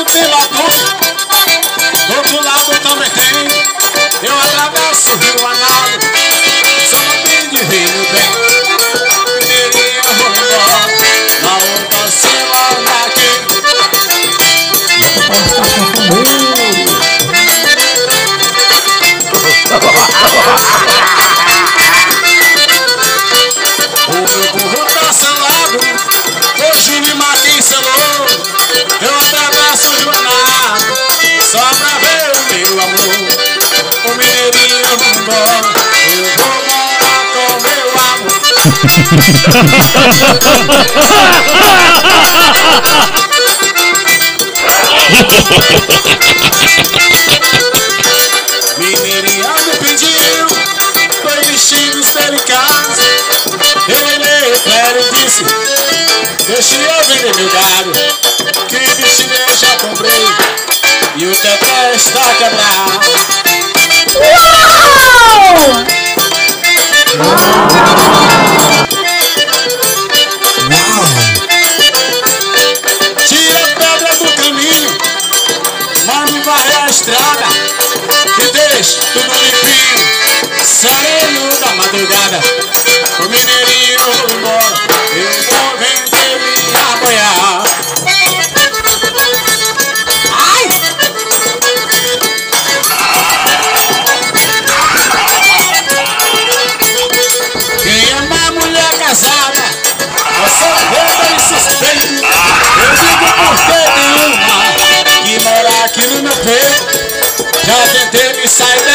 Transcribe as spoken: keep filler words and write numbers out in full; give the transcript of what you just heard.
tem batuque, do outro lado também tem. Eu atravesso o rio a nado, só não tem de rio no bem. Mineirinha, eu vou embora, na outra semana aqui. O meu burro tá selado, hoje me matei selou. Eu atravesso o jornal, só pra ver o meu amor. O mineirinho eu vou embora, eu vou morar com meu amor. Mineirinha me pediu dois vestidos delicados. Eu olhei pra ela e disse: deixa eu vender meu gado, que vestido eu já comprei e o teté está quebrado. Uau! Tira a pedra do caminho, manda varrer a estrada e deixa tudo limpinho, sereno da madrugada. O mineirinho eu vou embora, eu vou vender minha goiaba. Ai! Quem ama mulher casada, você vê e suspeito. Eu digo porque tem uma que mora aqui no meu peito. Já tentei me sair